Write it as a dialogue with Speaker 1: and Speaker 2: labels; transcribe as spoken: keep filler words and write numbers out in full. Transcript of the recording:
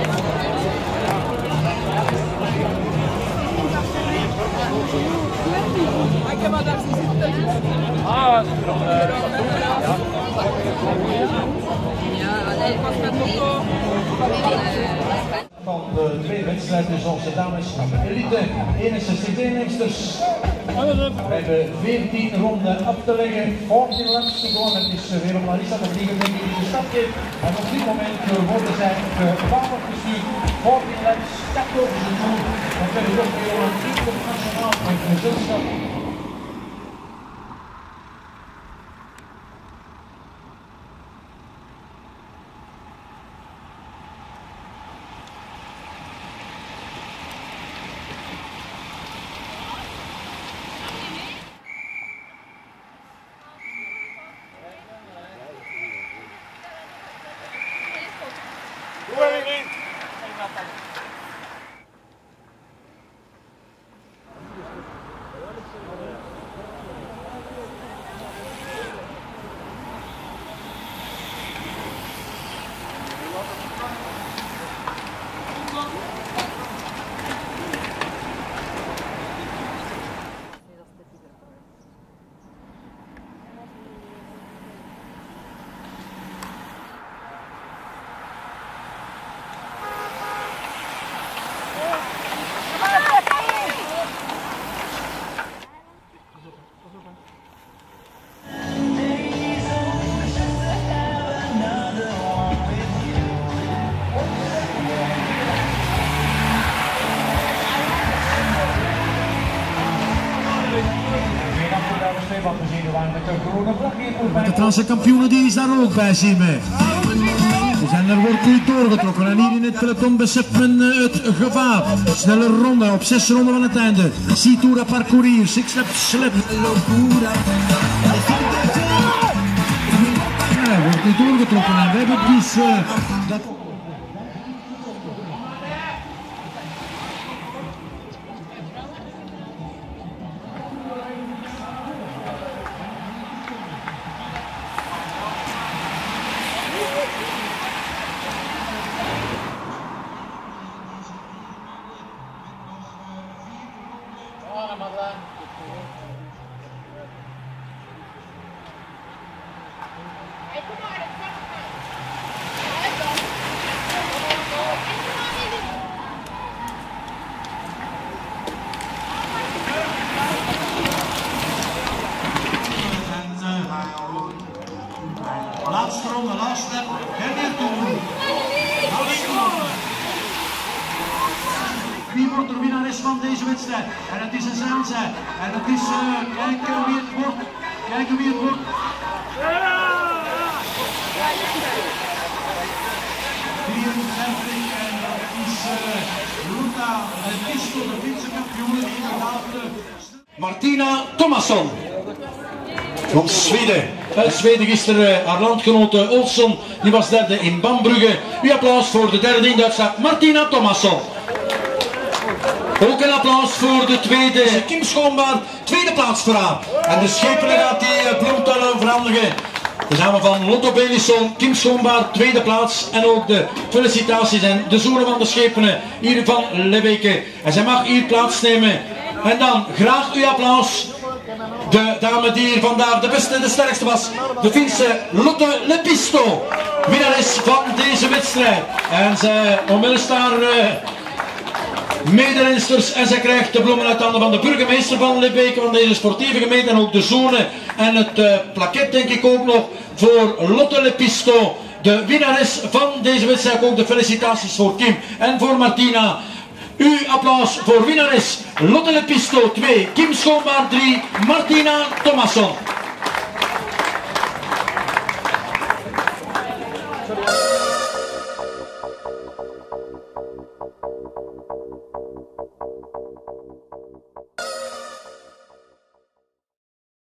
Speaker 1: Van de tweede wedstrijd is onze dames elite eenenzestig deelnemsters. We hebben veertien ronden af te leggen, veertien laps te gaan. Het is weer om Larissa de Vlieger die de stad geeft. En op dit moment worden zij gevaarlijk gestuurd. veertien laps, stap over zijn doel. Dan kunnen we ook weer een internationaal gezelschap.
Speaker 2: De Franse kampioenen die is daar ook bij, zien we. Ze zijn er wordt doorgetrokken en hier in het peloton beseft men het gevaar. Snelle ronde op zes ronden van het einde. six tours à parcourir, six laps slap. Ja, wordt niet doorgetrokken en we hebben dus uh, dat...
Speaker 1: Laatste ronde, laatste step, Gerrit Toon. Wie wordt de winnares van deze wedstrijd? En het is een Zaanse. En het is, uh, kijken wie het wordt. Kijken wie het wordt. drieënvijftig en dat is uh, Luta Lepisto, de Finse kampioen, die inderdaad uh, Martina Thomasson. Van Zweden. Uit Zweden gisteren uh, haar landgenote Olsson, die was derde in Bambrugge. Uw applaus voor de derde in Duitsland, Martina Thomasson. Ook een applaus voor de tweede, Kim Schoonbaar, tweede plaats voor haar. En de schepenen gaat die uh, bloemtuinen veranderen. De namen van Lotto Belisson, Kim Schoonbaar, tweede plaats. En ook de felicitaties en de zoenen van de schepenen hier van Lebeke. En zij mag hier plaatsnemen. En dan graag uw applaus. De dame die hier vandaag de beste en de sterkste was, de Finse Lotte Lepisto, winnares van deze wedstrijd. En zij omhelst haar uh, mederensters en zij krijgt de bloemen uit handen van de burgemeester van Lebeke, van deze sportieve gemeente, en ook de zone en het uh, plaket denk ik ook nog voor Lotte Lepisto, de winnares van deze wedstrijd. Ook de felicitaties voor Kim en voor Martina. Uw applaus voor winnares Lotte Lepisto twee, Kim Schoonbaar drie, Martina Thomasson.